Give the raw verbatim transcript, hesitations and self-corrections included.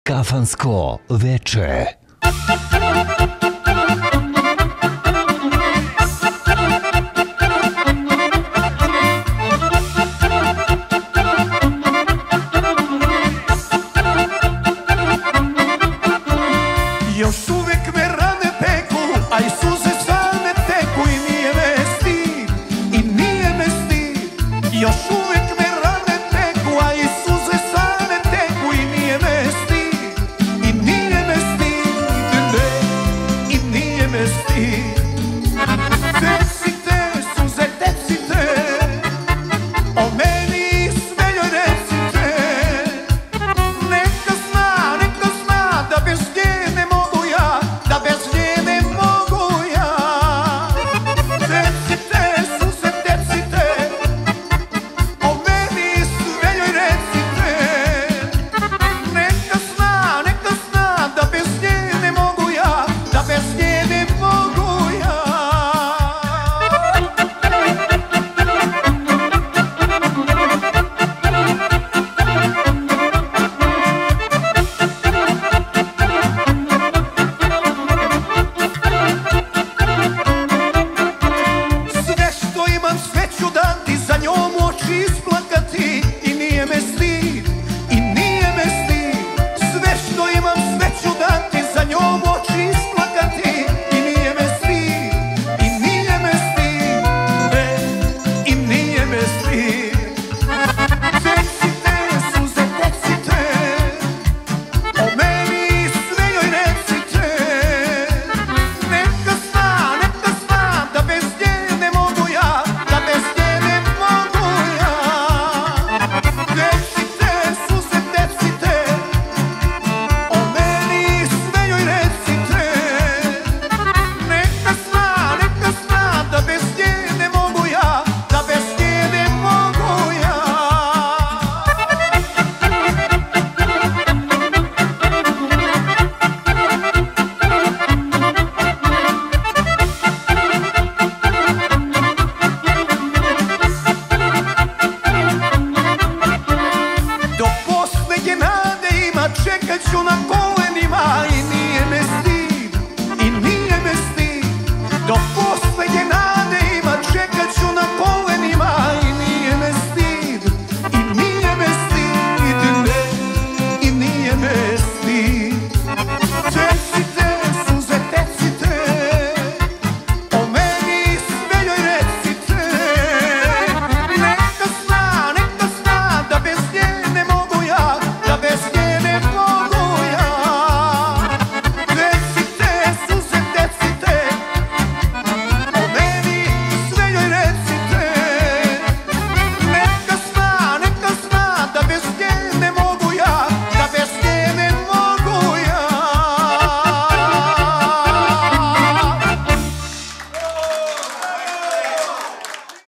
Kafansko veče. Još uvijek me rane peku, a i suze same teku i nije me stid, i nije me stid. Još uvijek me rane peku, a i suze same teku i nije me stid, i nije me stid, ne, i nije me stid. Decite, suze, decite, o meni sve joj recite. Neka zna, neka zna da bez nje ne mogu ja, da bez nje ne mogu ja. Decite, suze, decite, o meni sve joj recite. Neka zna, neka zna da bez nje ne mogu ja, da bez nje ne mogu ja. Sve što imam, sve ću dati, za njom u oči isplakati, i nije me stid, i nije me stid. Sve što imam, sve ću dati, za njom u oči isplakati, i nije me stid, i nije me stid, ne, i nije me stid. Decite, suze, decite, o meni sve joj recite. Neka zna, neka zna da bez nje ne mogu ja, da bez nje ne mogu ja. Decite, suze, decite, o meni sve joj recite. Neka zna, neka zna da bez nje ne mogu ja, da bez nje ne mogu ja. Do posljednje nade ima, čekat ću na kola.